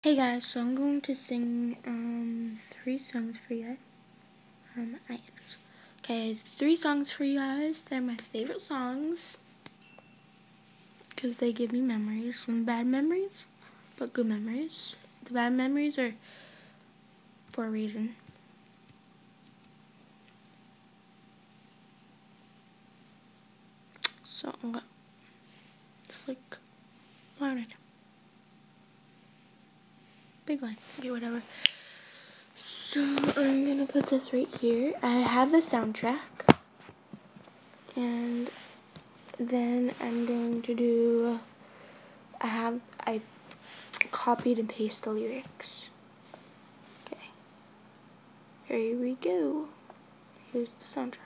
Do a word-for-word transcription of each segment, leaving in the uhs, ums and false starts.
Hey guys, so I'm going to sing um three songs for you guys. Um, I okay, it's three songs for you guys. They're my favorite songs because they give me memories. Some bad memories, but good memories. The bad memories are for a reason. So I'm gonna just like line right now. Big line. Okay, whatever. So I'm gonna put this right here. I have the soundtrack, and then I'm going to do. I have I copied and pasted the lyrics. Okay, here we go. Here's the soundtrack.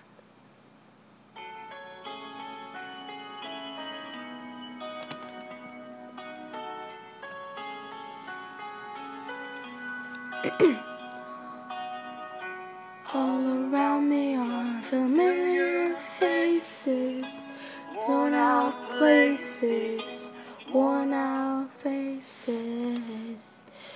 All around me are familiar faces, worn out places, worn out faces.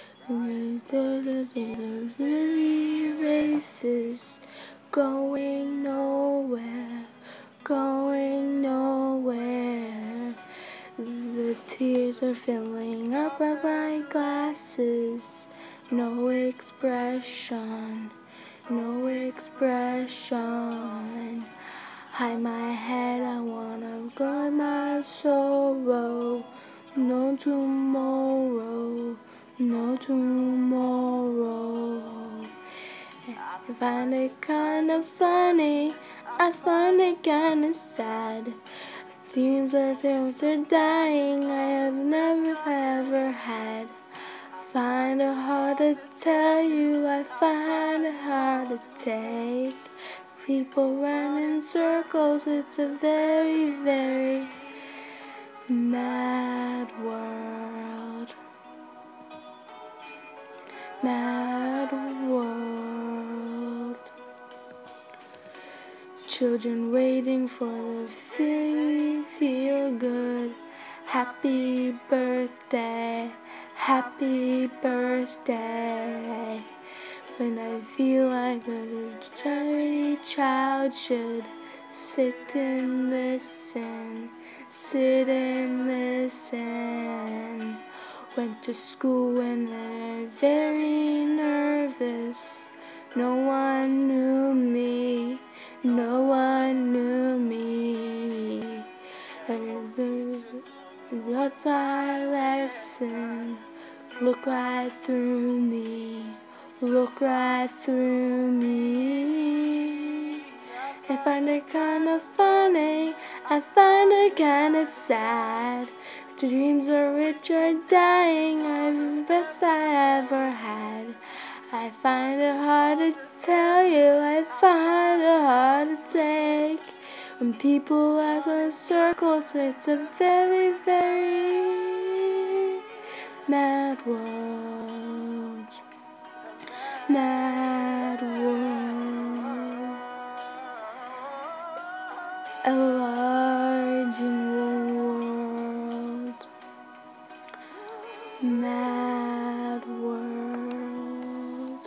Really races, going nowhere, going nowhere. The tears are filling up my glasses, no expression. No expression. Hide my head, I wanna guard my sorrow. No tomorrow, no tomorrow. I find it kinda funny, I find it kinda sad. Dreams are things are dying, I have never ever had. Find it hard to tell you, I find it hard to take. People run in circles, it's a very, very mad world. Mad world. Children waiting for the feel, feel good. Happy birthday. Happy birthday. When I feel like a tiny child should sit and listen, sit and listen. Went to school when they were very nervous. No one knew me, no one knew me. That's my lesson. Look right through me, look right through me. I find it kinda funny, I find it kinda sad. The dreams are rich are dying, I'm the best I ever had. I find it hard to tell you, I find it hard to take. When people ask in circles, it's a very, very mad world. Mad world. A large world. Mad world.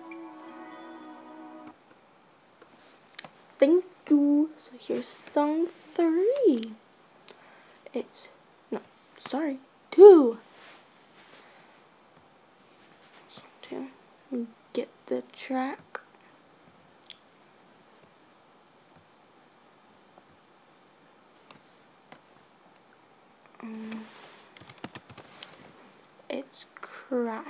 Thank you. So here's song three. It's, no, sorry, two. Two. Get the track. Um, it's Cry.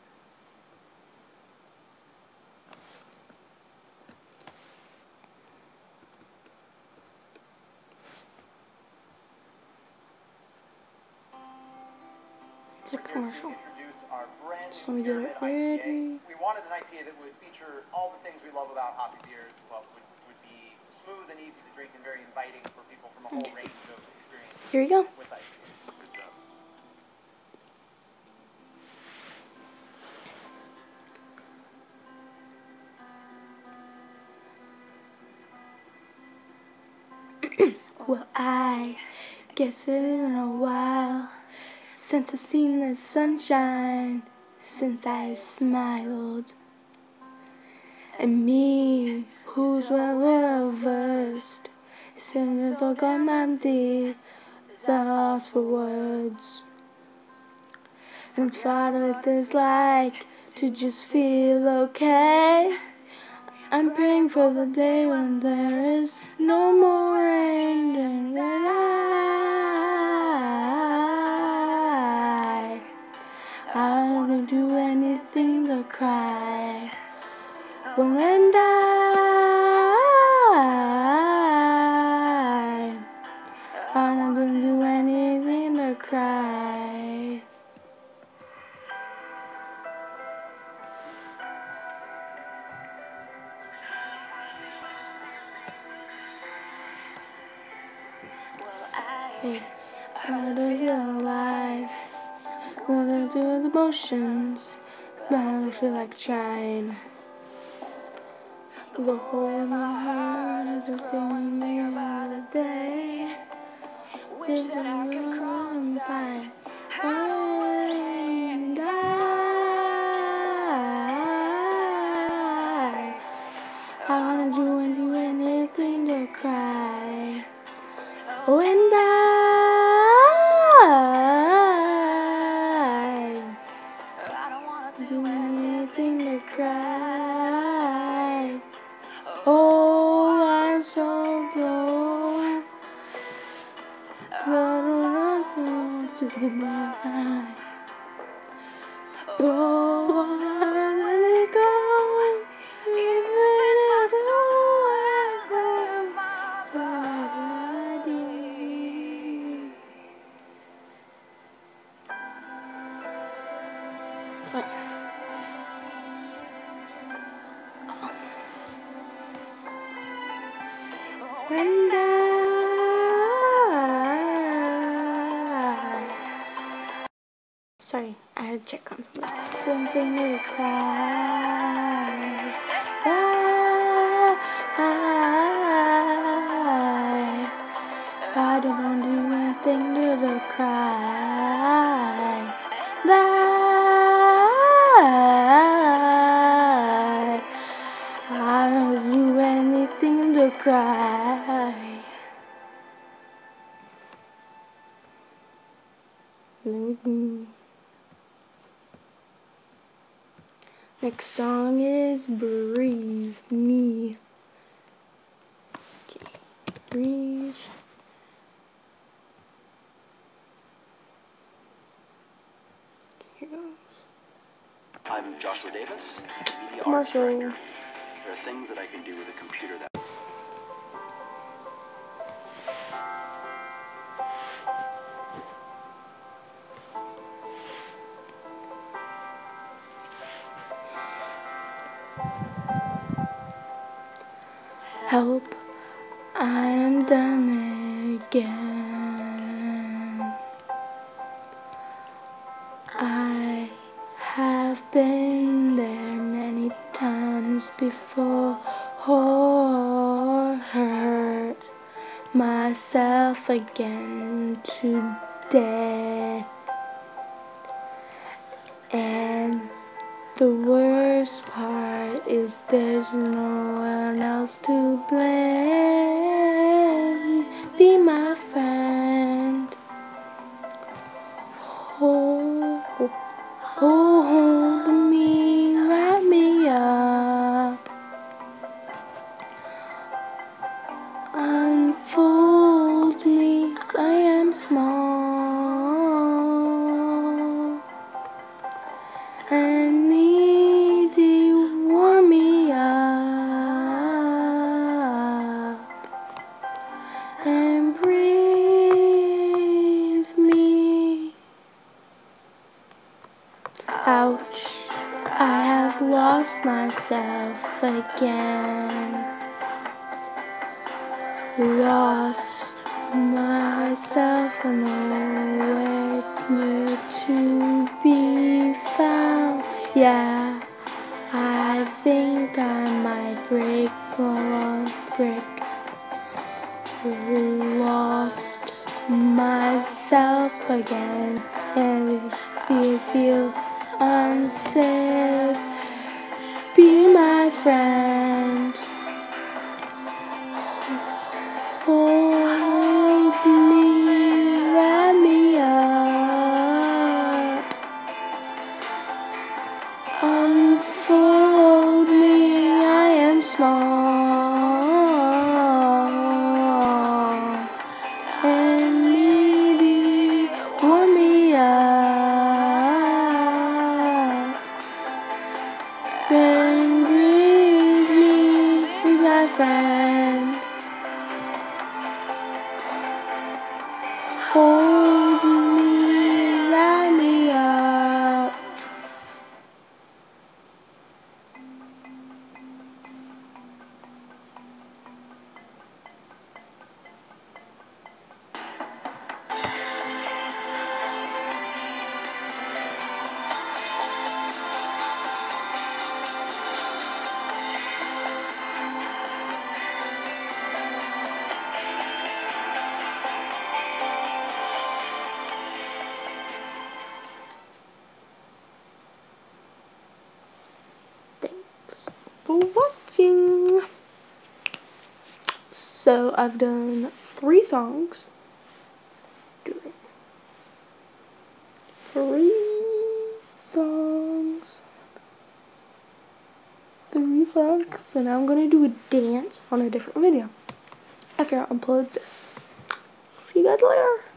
It's a commercial. So let me get it ready. We wanted an I P A that would feature all the things we love about hoppy beers, but would, would be smooth and easy to drink and very inviting for people from a whole Okay. range of experiences. Here we go. With I P As. Good job. Well, I guess it's been a while since I've seen the sunshine, since I smiled. And me, who's well, well versed, since I got my deep, lost for words. And what it is like to just feel okay. I'm praying for the day when there is no more rain, and then I, I wanna do anything to cry. When and I, I wanna do anything to cry. Hey, how to feel alive? Wanna do the motions, but I don't feel like trying. The hole in my heart is going me about the day. Wish that I could crawl and find and I, I wanna do and do anything to cry. Oh, and I, I don't wanna do anything to cry. Oh, I'm so blown. Blown to the mind. Oh, I let it go. Even if the words of my body. What? And I, sorry, I had to check on something. Something to cry. I, I, I don't do anything to the cry. I, I don't do anything to cry. Mm-hmm. Next song is Breathe Me. Okay, breathe. Here goes. I'm Joshua Davis, media arts Commercial. director. There are things that I can do with a computer that Help, I am done again. I have been there many times before, or hurt myself again today. And the worst part is there's no one else to blame. Be my friend. Hold, hold me, wrap me up. Unfold me, 'cause I am small and needy, warm me up and breathe me. Ouch, I have lost myself again. Lost myself and nowhere to be found. Yeah, I think I might break one brick. Lost myself again and feel, feel unsafe. Be my friend. Hold me, wrap me up. Unfold me, I am small and needy. Warm me up, then breathe me, be my friend. Hold me, wrap me up. For watching. So I've done three songs. Three songs. Three songs. So now I'm gonna do a dance on a different video after I upload this. See you guys later.